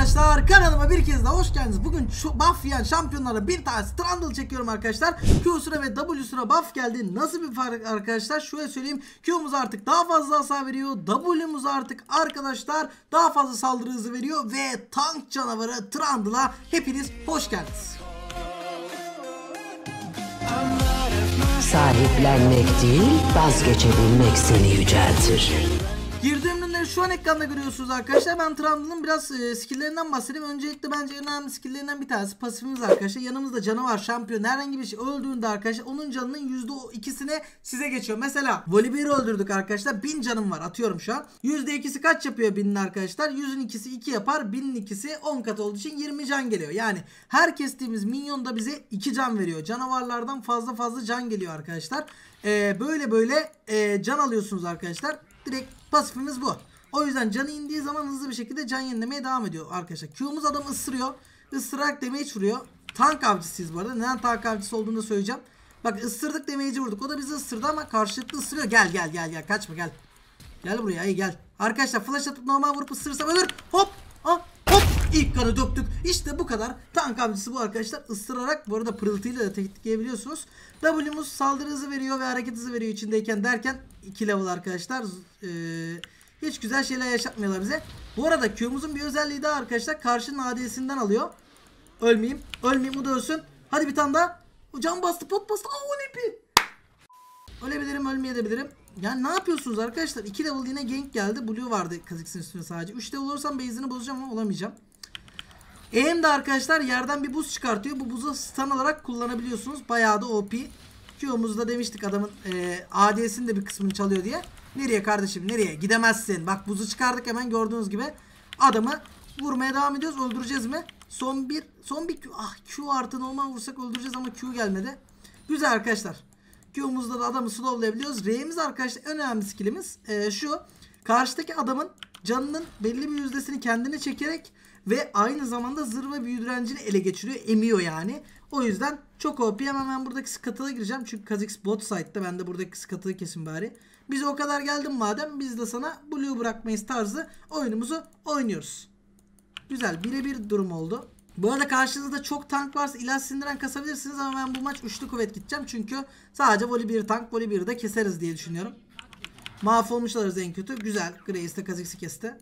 arkadaşlar, kanalıma bir kez daha hoş geldiniz. Bugün şu buff yiyen şampiyonlara bir tanesi Trundle çekiyorum arkadaşlar. Q sıra ve W sıra buff geldi. Nasıl bir fark arkadaşlar? Şöyle söyleyeyim. Q'muz artık daha fazla hasar veriyor. W'muz artık arkadaşlar daha fazla saldırı hızı veriyor. Ve tank canavarı Trundle'a hepiniz hoş geldiniz. Sahiplenmek değil, vazgeçebilmek seni yüceltir. Girdiğim ürünleri şu an ekranda görüyorsunuz arkadaşlar. Ben Trundle'ın biraz skill'lerinden bahsedeyim. Öncelikle bence en önemli skill'lerinden bir tanesi pasifimiz arkadaşlar. Yanımızda canavar, şampiyon, herhangi bir şey öldüğünde arkadaşlar onun canının %2'sine size geçiyor. Mesela Volibear'ı öldürdük arkadaşlar. 1000 canım var, atıyorum şu an. %2'si kaç yapıyor 1000'in arkadaşlar? 100'ün ikisi 2 yapar. 1000'in ikisi 10 kat olduğu için 20 can geliyor. Yani her kestiğimiz minyon da bize 2 can veriyor. Canavarlardan fazla can geliyor arkadaşlar. Böyle can alıyorsunuz arkadaşlar. Direkt pasifimiz bu. O yüzden canı indiği zaman hızlı bir şekilde can yenilemeye devam ediyor arkadaşlar. Q'muz adamı ısırıyor. Isırarak damage vuruyor. Tank avcısıyız bu arada. Neden tank avcısı olduğunu da söyleyeceğim. Bak ısırdık, damage'i vurduk. O da bizi ısırdı ama karşılıklı ısırıyor. Gel. Kaçma gel. Gel buraya. Ay gel. Arkadaşlar flash atıp normal vurup ısırırsam ölür. Hop. Hop. İlk kanı döktük. İşte bu kadar. Tank avcısı bu arkadaşlar. Isırarak, bu arada pırıltıyla da tetikleyebiliyorsunuz. W'muz saldırı hızı veriyor ve hareket hızı veriyor içindeyken derken 2 level arkadaşlar. Hiç güzel şeyler yaşatmıyorlar bize. Bu arada Q'muzun bir özelliği daha arkadaşlar. Karşının AD'sinden alıyor. Ölmeyeyim. O da ölsün. Hadi bir tane daha. O can bastı, pot bastı. Aa, o nepi. Ölebilirim, ölmeyebilirim. Yani ne yapıyorsunuz arkadaşlar? 2 level yine gank geldi. Blue vardı Kha'Zix'in üstüne sadece. 3 level olursam base'ini bozacağım ama olamayacağım. Aim de arkadaşlar yerden bir buz çıkartıyor. Bu buzu stun olarak kullanabiliyorsunuz. Bayağı da OP. Q'muzda demiştik adamın AD'sinin de bir kısmını çalıyor diye. Nereye kardeşim, nereye? Gidemezsin. Bak buzu çıkardık hemen, gördüğünüz gibi. Adamı vurmaya devam ediyoruz. Öldüreceğiz mi? Son bir Q. Ah, Q artı normal vursak öldüreceğiz ama Q gelmedi. Güzel arkadaşlar. Q'muzda da adamı slowlayabiliyoruz. R'miz arkadaşlar en önemli skillimiz şu. Karşıdaki adamın canının belli bir yüzdesini kendine çekerek ve aynı zamanda zırh ve büyü direncini ele geçiriyor. Emiyor yani. O yüzden çok OP. Hemen ben buradaki scuttle'a gireceğim. Çünkü Kha'Zix bot side'da. Ben de buradaki scuttle'ı kesin bari. Bize o kadar geldin madem, biz de sana blue bırakmayız tarzı oyunumuzu oynuyoruz. Güzel. Birebir durum oldu. Bu arada karşınızda çok tank varsa ilaç sindiren kasabilirsiniz ama ben bu maç üçlü kuvvet gideceğim. Çünkü sadece Volibear tank, Volibear'ı da keseriz diye düşünüyorum. Mahvolmuş alırız en kötü. Güzel. Grace de Kha'Zix'i kesti.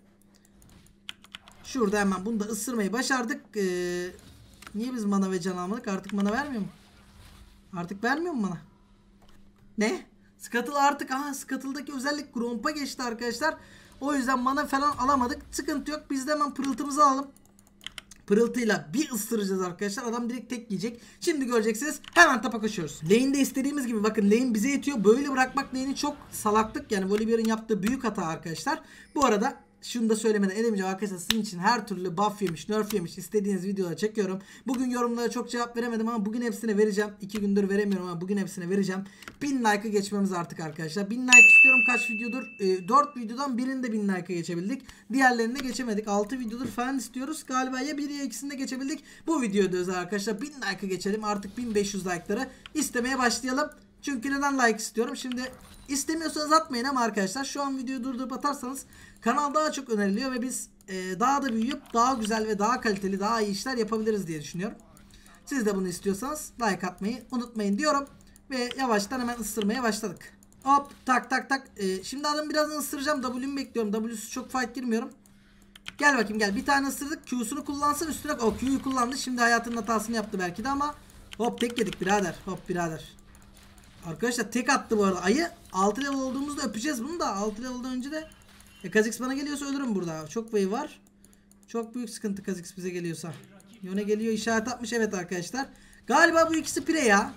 Şurada hemen bunu da ısırmayı başardık. Niye biz mana ve can almadık? Artık mana vermiyor mu? Artık vermiyor mu mana? Ne? Scuttle artık. Aha, Scuttle'daki özellik Gromp'a geçti arkadaşlar. O yüzden mana falan alamadık. Sıkıntı yok. Biz de hemen pırıltımızı alalım. Pırıltıyla bir ısıracağız arkadaşlar. Adam direkt tek yiyecek. Şimdi göreceksiniz. Hemen tapa koşuyoruz. Lane'de istediğimiz gibi. Bakın lane bize yetiyor. Böyle bırakmak lane'i çok salaklık. Yani Volibear'ın yaptığı büyük hata arkadaşlar. Bu arada şunu da söylemeden edemeyeceğim arkadaşlar, sizin için her türlü buff yemiş, nerf yemiş istediğiniz videoları çekiyorum. Bugün yorumlara çok cevap veremedim ama bugün hepsine vereceğim. 2 gündür veremiyorum ama bugün hepsine vereceğim. 1000 like'ı geçmemiz artık arkadaşlar. 1000 like istiyorum. Kaç videodur? 4 videodan birinde 1000 like'a geçebildik. Diğerlerinde geçemedik. 6 videodur falan istiyoruz. Galiba ya 1 ya ikisinde geçebildik. Bu videoda özel arkadaşlar 1000 like'ı geçelim. Artık 1500 like'ları istemeye başlayalım. Çünkü neden like istiyorum? Şimdi istemiyorsanız atmayın ama arkadaşlar şu an videoyu durdurup atarsanız kanal daha çok öneriliyor ve biz daha da büyüyüp daha güzel ve daha kaliteli, daha iyi işler yapabiliriz diye düşünüyorum. Siz de bunu istiyorsanız like atmayı unutmayın diyorum ve yavaştan hemen ısırmaya başladık. Hop tak. Şimdi adamı birazdan ısıracağım. W'mi bekliyorum. W'su çok fight girmiyorum. Gel bakayım gel. Bir tane ısırdık. Q'sunu kullansın üstüne. O Q'yu kullandı. Şimdi hayatının hatasını yaptı belki de ama hop tek yedik birader. Hop birader. Arkadaşlar tek attı bu arada. Ayı 6 level olduğumuzda öpeceğiz bunu da. 6 level'dan önce de Kha'Zix bana geliyorsa ölürüm burada. Çok wave var. Çok büyük sıkıntı Kha'Zix bize geliyorsa. Yone geliyor, işaret atmış. Evet arkadaşlar. Galiba bu ikisi pire ya.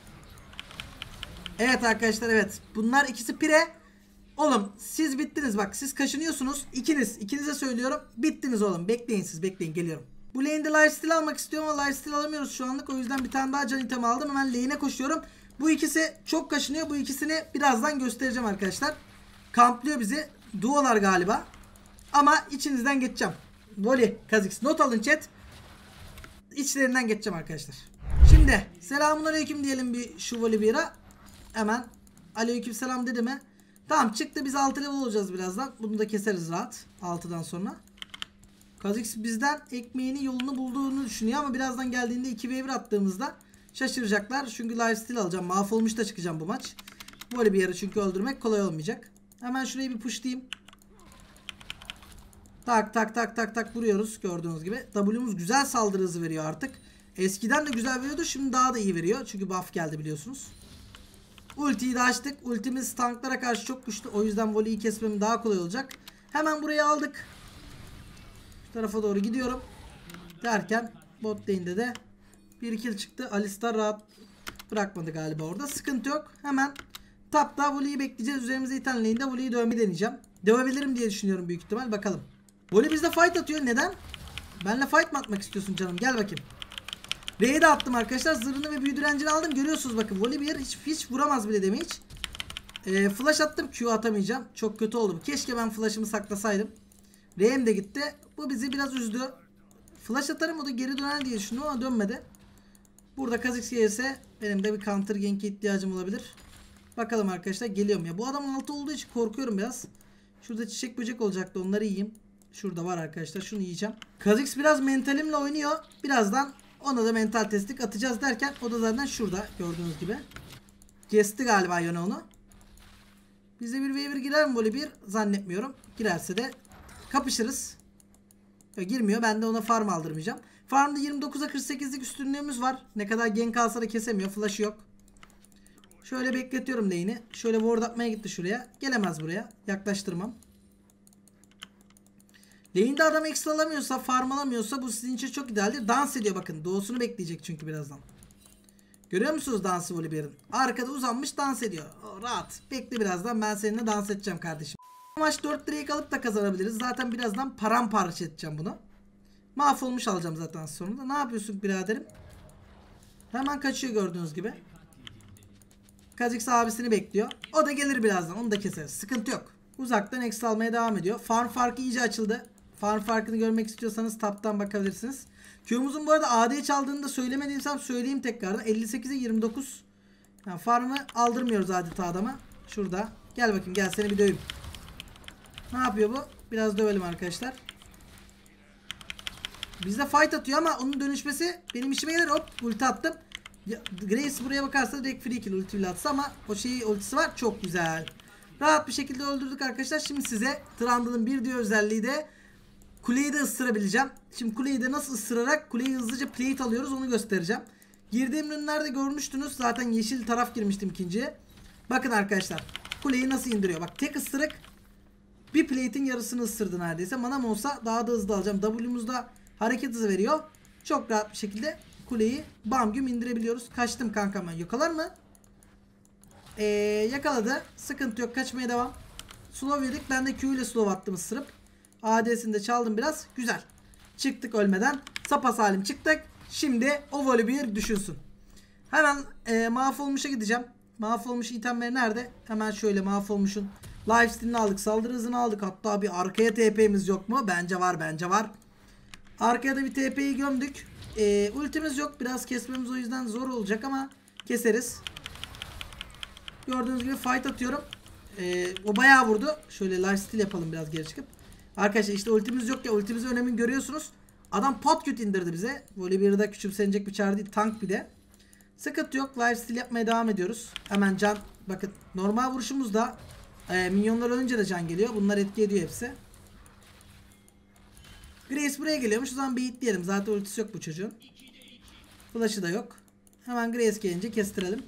Evet arkadaşlar, evet. Bunlar ikisi pire. Oğlum siz bittiniz bak. Siz kaşınıyorsunuz. İkinize söylüyorum. Bittiniz oğlum. Bekleyin siz. Bekleyin, geliyorum. Bu lane'de lifesteal almak istiyorum ama lifesteal alamıyoruz şu anlık. O yüzden bir tane daha can item aldım. Hemen lane'e koşuyorum. Bu ikisi çok kaşınıyor. Bu ikisini birazdan göstereceğim arkadaşlar. Kamplıyor bizi. Duolar galiba. Ama içinizden geçeceğim. Voli, Kha'Zix. Not alın chat. İçlerinden geçeceğim arkadaşlar. Şimdi selamünaleyküm diyelim bir şu Volibear'a. Hemen aleykümselam dedi mi? Tamam çıktı, biz 6 level olacağız birazdan. Bunu da keseriz rahat. 6'dan sonra. Kha'Zix bizden ekmeğini yolunu bulduğunu düşünüyor ama birazdan geldiğinde 2v1 attığımızda şaşıracaklar. Çünkü lifesteal alacağım. Mahvolmuş da çıkacağım bu maç. Böyle bir yarı çünkü öldürmek kolay olmayacak. Hemen şurayı bir pushlayayım. Tak tak tak tak tak vuruyoruz gördüğünüz gibi. W'muz güzel saldırı hızı veriyor artık. Eskiden de güzel veriyordu, şimdi daha da iyi veriyor. Çünkü buff geldi biliyorsunuz. Ultiyi de açtık. Ultimiz tanklara karşı çok güçlü. O yüzden voleyi kesmem daha kolay olacak. Hemen burayı aldık. Şu tarafa doğru gidiyorum. Derken bot lane'de de bir kill çıktı. Alistar rahat bırakmadı galiba orada. Sıkıntı yok. Hemen tapta voleyi bekleyeceğiz. Üzerimize iten lane'de voleyi dövmeyi deneyeceğim. Dövebilirim diye düşünüyorum büyük ihtimal. Bakalım. Vole bizde fight atıyor. Neden? Benle fight mı atmak istiyorsun canım? Gel bakayım. R'ye de attım arkadaşlar. Zırhını ve büyü direncini aldım. Görüyorsunuz bakın. Vole bir yer hiç vuramaz bile damage. Flash attım. Q atamayacağım. Çok kötü oldu bu. Keşke ben flash'ımı saklasaydım. R'm de gitti. Bu bizi biraz üzdü. Flash atarım, o da geri döner diye düşündüm ama dönmedi. Burada Kha'Zix gelirse benim de bir counter gank'e ihtiyacım olabilir. Bakalım arkadaşlar, geliyorum ya. Bu adam altı olduğu için korkuyorum biraz. Şurada çiçek böcek olacaktı, onları yiyeyim. Şurada var arkadaşlar, şunu yiyeceğim. Kha'Zix biraz mentalimle oynuyor. Birazdan ona da mental testlik atacağız derken o da zaten şurada gördüğünüz gibi. Kesti galiba Yone onu. Bize bir v1 girer mi böyle bir? Zannetmiyorum. Girerse de kapışırız. Ya girmiyor. Ben de ona farm aldırmayacağım. Farmda 29'a 48'lik üstünlüğümüz var. Ne kadar gank alsa da kesemiyor. Flash'ı yok. Şöyle bekletiyorum lane'i. Şöyle ward atmaya gitti şuraya. Gelemez buraya. Yaklaştırmam. Lane'de adam extra alamıyorsa, farm alamıyorsa bu sizin için çok idealdir. Dans ediyor bakın. Doğusunu bekleyecek çünkü birazdan. Görüyor musunuz dansı Volibear'ın? Arkada uzanmış dans ediyor. Rahat. Bekle, birazdan ben seninle dans edeceğim kardeşim. Bu maç 4 Drake alıp da kazanabiliriz. Zaten birazdan paramparça edeceğim bunu. Mahvolmuş alacağım zaten sonunda. Ne yapıyorsun biraderim? Hemen kaçıyor gördüğünüz gibi. Kha'Zix abisini bekliyor. O da gelir birazdan. Onu da keseriz. Sıkıntı yok. Uzaktan eksi almaya devam ediyor. Farm farkı iyice açıldı. Farm farkını görmek istiyorsanız taptan bakabilirsiniz. Q'muzun bu arada AD çaldığını da söylemediysem söyleyeyim tekrardan. 58'e 29. Yani farmı aldırmıyoruz adeta adama. Şurada. Gel bakayım, gel seni bir döveyim. Ne yapıyor bu? Biraz dövelim arkadaşlar. Bizde fight atıyor ama onun dönüşmesi benim işime gelir. Hop, ulti attım. Grace buraya bakarsa direkt free kill ultiyle atsa ama o ultisi var. Çok güzel. Rahat bir şekilde öldürdük arkadaşlar. Şimdi size Trundle'ın bir diğer özelliği de kuleyi de ısırabileceğim. Şimdi kuleyi de nasıl ısırarak kuleyi hızlıca plate alıyoruz onu göstereceğim. Girdiğim ürünlerde görmüştünüz. Zaten yeşil taraf girmiştim ikinciye. Bakın arkadaşlar. Kuleyi nasıl indiriyor. Bak, tek ısırık bir plate'in yarısını ısırdı neredeyse. Manam olsa daha da hızlı alacağım. W'muzda hareket hızı veriyor. Çok rahat bir şekilde kuleyi bam güm indirebiliyoruz. Kaçtım kankam ben. Yakalar mı? Yakaladı. Sıkıntı yok. Kaçmaya devam. Slow yedik. Ben de Q ile slow attım ısırıp. AD'sini de çaldım biraz. Güzel. Çıktık ölmeden. Sapasalim çıktık. Şimdi o Volibear düşünsün. Hemen mahvolmuşa gideceğim. Mahvolmuş itemleri nerede? Hemen şöyle mahvolmuşun lifesteal'ini aldık. Saldırı hızını aldık. Hatta bir arkaya TP'miz yok mu? Bence var, bence var. Arkaya da bir TP'yi gömdük. Ultimiz yok. Biraz kesmemiz o yüzden zor olacak ama keseriz. Gördüğünüz gibi fight atıyorum. O bayağı vurdu. Şöyle lifesteal yapalım biraz geri çıkıp. Arkadaşlar işte ultimiz yok ya. Ultimizin önemini görüyorsunuz. Adam pot küt indirdi bize. Volibear'da küçümsenecek bir çar değil. Tank bir de. Sıkıntı yok. Lifesteal yapmaya devam ediyoruz. Hemen can. Bakın normal vuruşumuzda minyonlar ölünce de can geliyor. Bunlar etki ediyor hepsi. Grace buraya geliyormuş. O zaman bir hit diyelim. Zaten ultisi yok bu çocuğun. Flash'ı da yok. Hemen Grace gelince kestirelim.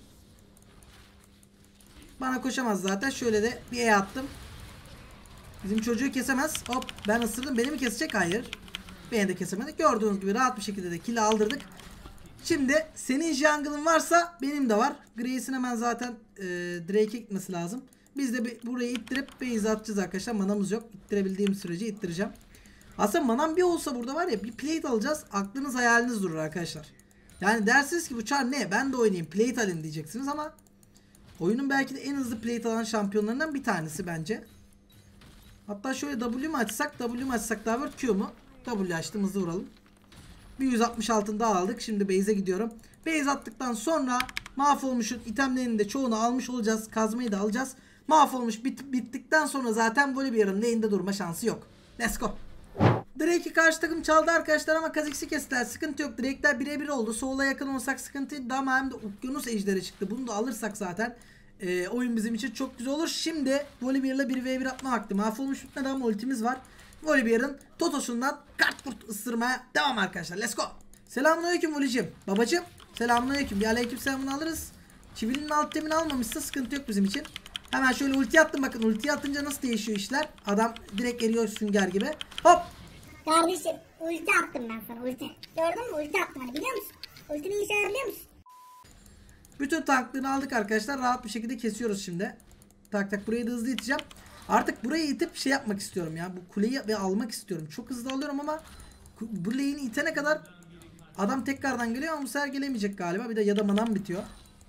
Bana koşamaz zaten. Şöyle de bir E attım. Bizim çocuğu kesemez. Hop, ben ısırdım. Beni mi kesecek? Hayır. Beni de kesemedi. Gördüğünüz gibi rahat bir şekilde de kill aldırdık. Şimdi senin jungle'ın varsa benim de var. Grace'in hemen zaten Drake'e gitmesi lazım. Biz de burayı ittirip base atacağız arkadaşlar. Manamız yok. İttirebildiğim sürece ittireceğim. Aslında manam bir olsa burada var ya, bir plate alacağız. Aklınız hayaliniz durur arkadaşlar. Yani dersiniz ki bu çar ne? Ben de oynayayım. Plate alayım diyeceksiniz ama oyunun belki de en hızlı plate alan şampiyonlarından bir tanesi bence. Hatta şöyle W mu açsak daha böyle Q mu? W açtım, hızlı vuralım. Bir 160 altın daha aldık. Şimdi base'e gidiyorum. Base attıktan sonra mahvolmuşun itemlerinin de çoğunu almış olacağız. Kazmayı da alacağız. Mahvolmuş bittikten sonra zaten Volibear'ın lane'de durma şansı yok. Let's go. Drake'i karşı takım çaldı arkadaşlar ama Kha'Zix'i kestiler. Sıkıntı yok. Drake'ler birebir oldu. Soul'a yakın olsak sıkıntıydı ama hem de Okyanus Ejderi çıktı. Bunu da alırsak zaten oyun bizim için çok güzel olur. Şimdi Volibear'la 1v1 atma vakti. Mahvolmuş bitmedi ama ultimiz var. Volibear'ın totosundan kart kurt ısırmaya devam arkadaşlar. Let's go. Selamünaleyküm Voli'cim. Babacım. Selamünaleyküm. Bir aleykümselamını alırız. Çivilinin alt temini almamışsa sıkıntı yok bizim için. Hemen şöyle ulti attım, bakın ulti atınca nasıl değişiyor işler. Adam direkt eriyor sünger gibi. Hop. Kardeşim ulti attım ben sana, ulti. Gördün mü, ulti attım hani, biliyor musun? Ultinin işe yarar biliyor musun? Bütün tanklığını aldık arkadaşlar. Rahat bir şekilde kesiyoruz şimdi. Tak tak, burayı da hızlı iteceğim. Artık burayı itip şey yapmak istiyorum ya. Bu kuleyi ve almak istiyorum. Çok hızlı alıyorum ama bu lane'i itene kadar adam tekrardan geliyor ama bu sefer gelemeyecek galiba. Bir de ya da manam bitiyor.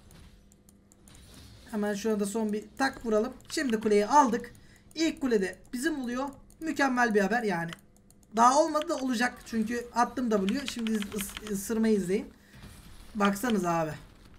Hemen şurada son bir tak vuralım. Şimdi kuleyi aldık. İlk kulede bizim oluyor. Mükemmel bir haber yani. Daha olmadı da olacak. Çünkü attım W'yu. Şimdi ısırmayı izleyin. Baksanız abi.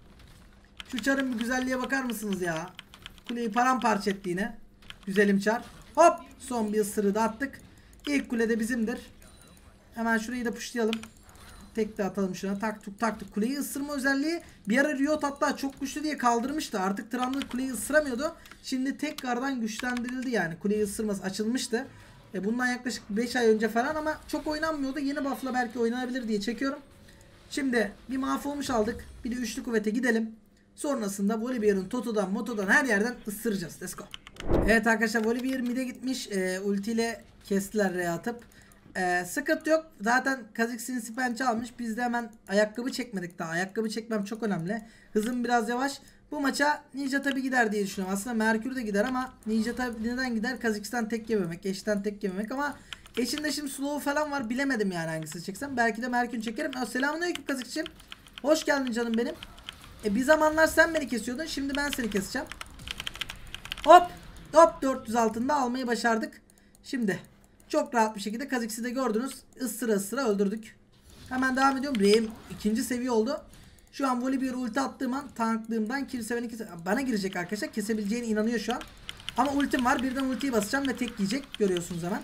Şu çarın bir güzelliğe bakar mısınız ya? Kuleyi paramparça etti yine. Güzelim çar. Hop. Son bir ısırı da attık. İlk kulede bizimdir. Hemen şurayı da pushlayalım. Tek de atalım şuna. Taktık taktık. Kuleyi ısırma özelliği bir ara Riot hatta çok güçlü diye kaldırmıştı. Artık Trundle kuleyi ısıramıyordu. Şimdi tekrardan güçlendirildi yani. Kuleyi ısırması açılmıştı. Bundan yaklaşık 5 ay önce falan ama çok oynanmıyordu. Yeni buff'la belki oynanabilir diye çekiyorum. Şimdi bir mahvolmuş aldık. Bir de üçlü kuvvete gidelim. Sonrasında Volibear'ın Toto'dan Moto'dan her yerden ısıracağız. Let's go. Evet arkadaşlar, Volibear mid'e gitmiş. Ultiyle kestiler R'ye atıp. Sıkıntı yok. Zaten Kha'Zix'in sipenci almış. Biz de hemen ayakkabı çekmedik daha. Ayakkabı çekmem çok önemli. Hızım biraz yavaş. Bu maça Ninja tabi gider diye düşünüyorum. Aslında Merkür de gider ama Ninja tabi neden gider? Kha'Zix'ten tek yememek, Ashe'den tek yememek ama Ashe'inde şimdi slow falan var. Bilemedim yani hangisini çeksem. Belki de Merkür çekerim. Selamünaleyküm Kha'Zix'cim. Hoş geldin canım benim. Bir zamanlar sen beni kesiyordun. Şimdi ben seni keseceğim. Hop. Hop, 400 altında almayı başardık. Şimdi çok rahat bir şekilde Kha'Zix'i de gördünüz. Isıra ısıra öldürdük. Hemen devam ediyorum. R'im 2. seviye oldu. Şu an Volibear ulti attığım an tanklığımdan kimse bana girecek arkadaşlar. Kesebileceğine inanıyor şu an. Ama ultim var. Birden ultiyi basacağım ve tek yiyecek. Görüyorsunuz hemen.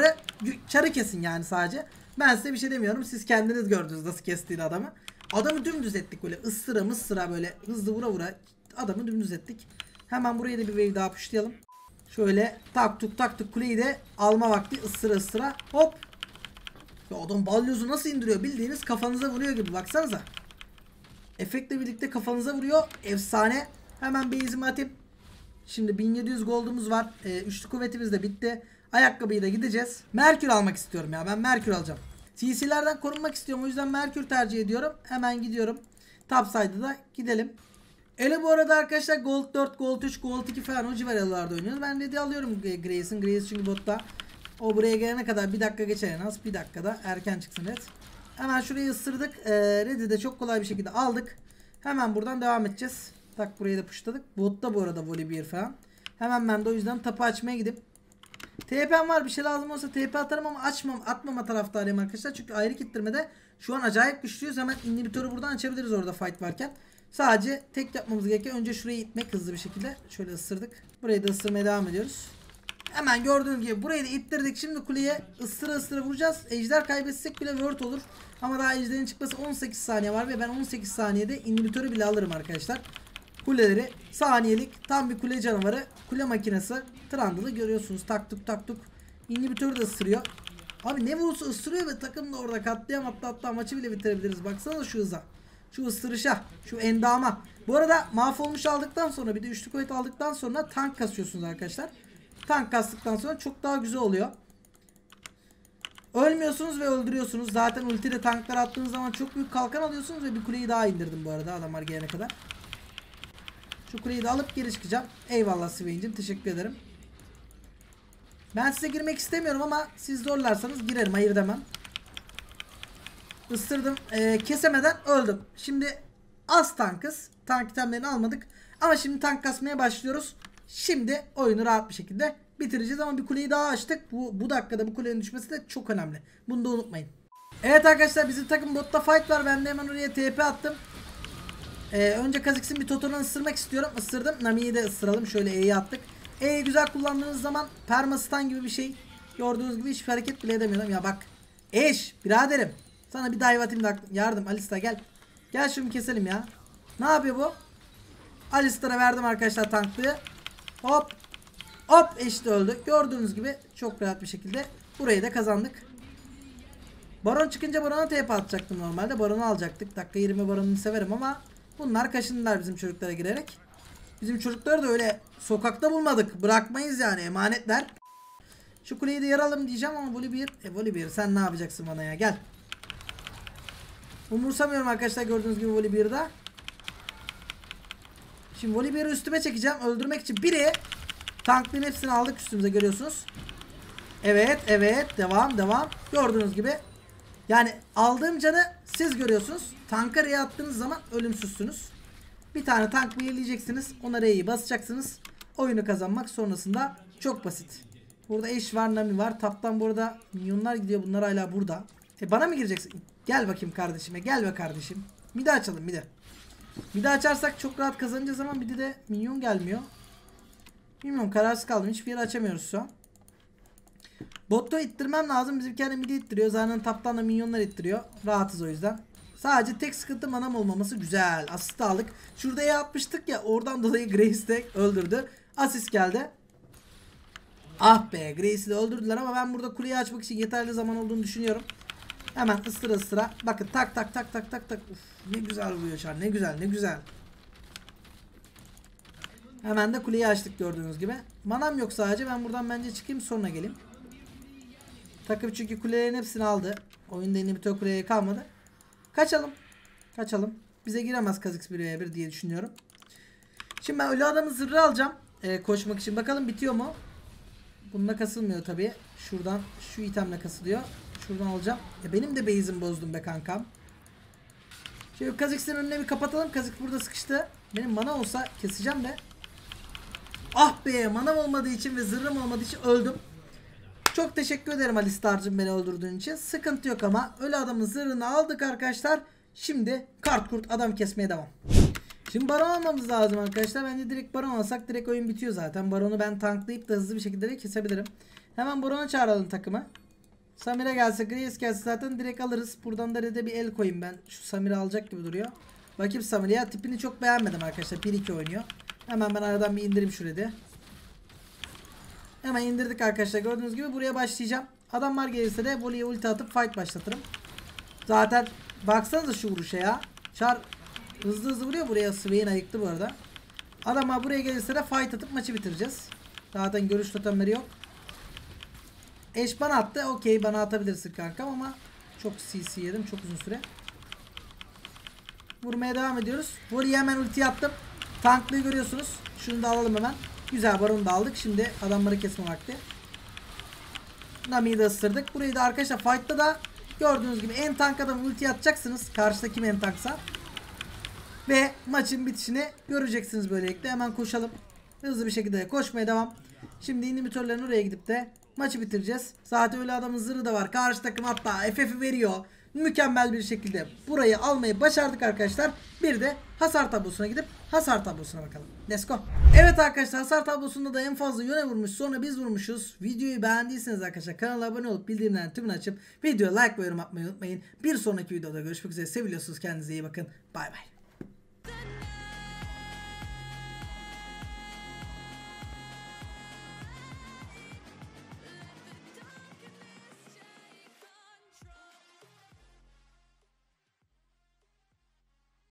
Çarı kesin yani sadece. Ben size bir şey demiyorum. Siz kendiniz gördünüz nasıl kestiğini adamı. Adamı dümdüz ettik böyle. Isıra mısıra böyle hızlı vura vura. Adamı dümdüz ettik. Hemen buraya da bir wave daha pushlayalım. Şöyle taktık taktık, kuleyi de alma vakti, ısıra ısıra. Hop. Ya adam balyozu nasıl indiriyor? Bildiğiniz kafanıza vuruyor gibi, baksanıza. Efektle birlikte kafanıza vuruyor. Efsane. Hemen base'imi atayım. Şimdi 1700 gold'umuz var. Üçlü kuvvetimiz de bitti. Ayakkabıyı da gideceğiz. Merkür almak istiyorum ya. Ben Merkür alacağım. CC'lerden korunmak istiyorum. O yüzden Merkür tercih ediyorum. Hemen gidiyorum. Topside'a da gidelim. Ele bu arada arkadaşlar Gold 4, Gold 3, Gold 2 falan o civarlarda oynuyoruz. Ben ready alıyorum Grace'in. Grace çünkü botta. O buraya gelene kadar 1 dakika geçer en az. 1 dakikada erken çıksın red. Hemen şurayı ısırdık. Red'i de çok kolay bir şekilde aldık. Hemen buradan devam edeceğiz. Tak, burayı da pushladık. Botta bu arada Volibear falan. Hemen ben de o yüzden tapı açmaya gidip. TP'm var, bir şey lazım olsa TP atarım ama atmama taraftarıyım arkadaşlar. Çünkü ayrı kittirmede şu an acayip güçlüyüz. Hemen inhibitörü buradan açabiliriz orada fight varken. Sadece tek yapmamız gereken önce şurayı itmek hızlı bir şekilde. Şöyle ısırdık. Burayı da ısırmaya devam ediyoruz. Hemen gördüğünüz gibi burayı da ittirdik. Şimdi kuleye ısıra ısıra vuracağız. Ejder kaybetsek bile word olur. Ama daha ejderin çıkması 18 saniye var ve ben 18 saniyede inhibitörü bile alırım arkadaşlar. Kuleleri saniyelik tam bir kule canavarı. Kule makinesi. Trundle'ı görüyorsunuz. Taktuk taktuk. İnhibitörü de ısırıyor. Abi ne vurursa ısırıyor ve takım da orada katliam, hatta maçı bile bitirebiliriz. Baksana şu hıza. Şu ısırışa. Şu endama. Bu arada mahvolmuş aldıktan sonra bir de üçlü kuvvet aldıktan sonra tank kasıyorsunuz arkadaşlar. Tank kastıktan sonra çok daha güzel oluyor. Ölmüyorsunuz ve öldürüyorsunuz. Zaten ultide tanklar attığınız zaman çok büyük kalkan alıyorsunuz ve bir kuleyi daha indirdim bu arada adamlar gelene kadar. Şu kuleyi de alıp geri çıkacağım. Eyvallah Swain'cim, teşekkür ederim. Ben size girmek istemiyorum ama siz zorlarsanız girerim, hayır demem. Isırdım. Kesemeden öldüm. Şimdi az tankız. Tank itemlerini almadık. Ama şimdi tank kasmaya başlıyoruz. Şimdi oyunu rahat bir şekilde bitireceğiz ama bir kuleyi daha açtık. Bu dakikada bu kulenin düşmesi de çok önemli. Bunu da unutmayın. Evet arkadaşlar, bizim takım botta fight var. Ben de hemen oraya TP attım. Önce Kha'Zix'in bir Toton'u ısırmak istiyorum. Isırdım. Nami'yi de ısıralım. Şöyle E'yi attık. E'yi güzel kullandığınız zaman perma stun gibi bir şey. Gördüğünüz gibi hiçbir hareket bile edemiyorum. Ya bak. Eş biraderim. Sana bir dive atayım da yardım. Alistar gel. Gel şunu keselim ya. Ne yapıyor bu? Alistar'a verdim arkadaşlar tanklığı. Hop. Hop eş de öldü. Gördüğünüz gibi çok rahat bir şekilde burayı da kazandık. Baron çıkınca Baron'a TP atacaktım normalde. Baron'u alacaktık. Dakika 20 Baron'u severim ama bunlar kaşındılar bizim çocuklara girerek. Bizim çocukları da öyle sokakta bulmadık. Bırakmayız yani, emanetler. Şu kuleyi de yaralım diyeceğim ama Volibear sen ne yapacaksın bana ya, gel. Umursamıyorum arkadaşlar gördüğünüz gibi Volibear'da. Şimdi Volibear'ı üstüme çekeceğim öldürmek için. Biri tankların hepsini aldık üstümüze, görüyorsunuz. Evet devam. Gördüğünüz gibi yani aldığım canı siz görüyorsunuz. Tanka R'ye attığınız zaman ölümsüzsünüz. Bir tane tank belirleyeceksiniz. Ona R'yi basacaksınız. Oyunu kazanmak sonrasında çok basit. Burada eş var, Nami var. Taptan burada minyonlar gidiyor. Bunlar hala burada. Bana mı gireceksin? Gel bakayım kardeşime. Gel be kardeşim. Midi açalım midi. Midi açarsak çok rahat kazanacağız ama midi de minyon gelmiyor. Bilmiyorum, kararsız kaldım. Hiçbir yeri açamıyoruz şu an. Botu ittirmem lazım. Bizim kendi midi ittiriyor. Zaten taptan da minyonlar ittiriyor. Rahatız o yüzden. Sadece tek sıkıntı manam olmaması. Güzel. Asist aldık. Şurada E atmıştık ya. Oradan dolayı Grace de öldürdü. Asist geldi. Ah be. Grace'i de öldürdüler ama ben burada kuleyi açmak için yeterli zaman olduğunu düşünüyorum. Hemen ısıra. Bakın tak. Uf, ne güzel vuruyor Char. Ne güzel. Hemen de kuleyi açtık gördüğünüz gibi. Manam yok sadece. Ben buradan bence çıkayım sonra geleyim. Takım çünkü kulelerin hepsini aldı. Oyunda inhibitor kuleye kalmadı. Kaçalım. Bize giremez Kha'Zix 1v1 diye düşünüyorum. Şimdi ben ölü adamın zırhı alacağım. Koşmak için. Bakalım bitiyor mu? Bununla kasılmıyor tabii. Şuradan şu itemle kasılıyor. Şuradan alacağım. Benim de base'imi bozdum be kankam. Şöyle Kha'Zix'in önüne bir kapatalım. Kha'Zix burada sıkıştı. Benim mana olsa keseceğim de. Ah be, manam olmadığı için ve zırhım olmadığı için öldüm. Çok teşekkür ederim Alistar'cığım beni öldürdüğün için. Sıkıntı yok ama ölü adamın zırhını aldık arkadaşlar. Şimdi kart kurt adam kesmeye devam. Şimdi baron almamız lazım arkadaşlar. Bence direkt baron alsak direkt oyun bitiyor zaten. Baronu ben tanklayıp da hızlı bir şekilde kesebilirim. Hemen barona çağıralım takımı. Samira gelse, Grace gelse zaten direkt alırız. Buradan da red'e bir el koyayım ben. Şu Samira alacak gibi duruyor. Bakayım Samira'ya, tipini çok beğenmedim arkadaşlar. 1-2 oynuyor. Hemen ben aradan bir indireyim şu red'i. Hemen indirdik arkadaşlar. Gördüğünüz gibi buraya başlayacağım. Adamlar gelirse de voleye ulti atıp fight başlatırım. Zaten baksanıza şu vuruşa ya. Char hızlı vuruyor buraya. Swain ayıktı bu arada. Adamlar buraya gelirse de fight atıp maçı bitireceğiz. Zaten görüş totemleri yok. Eş bana attı. Okey, bana atabilirsin kankam ama çok CC yedim çok uzun süre. Vurmaya devam ediyoruz. Voleye hemen ulti attım. Tanklıyı görüyorsunuz. Şunu da alalım hemen. Güzel, baronu da aldık. Şimdi adamları kesme vakti. Nami'yi de ısırdık. Burayı da arkadaşlar fight'ta da gördüğünüz gibi en tank adamı ulti atacaksınız. Karşıda kim en tanksa. Ve maçın bitişini göreceksiniz böylelikle. Hemen koşalım. Hızlı bir şekilde koşmaya devam. Şimdi inhibitörlerin oraya gidip de maçı bitireceğiz. Zaten öyle adamın zırhı da var. Karşı takım hatta FF'i veriyor. Mükemmel bir şekilde burayı almayı başardık arkadaşlar. Bir de hasar tablosuna gidip hasar tablosuna bakalım. Let's go. Evet arkadaşlar, hasar tablosunda da en fazla yöne vurmuş, sonra biz vurmuşuz. Videoyu beğendiyseniz arkadaşlar kanala abone olup bildirimlerin tümünü açıp videoya like ve yorum atmayı unutmayın. Bir sonraki videoda görüşmek üzere. Seviliyorsunuz. Kendinize iyi bakın. Bay bay.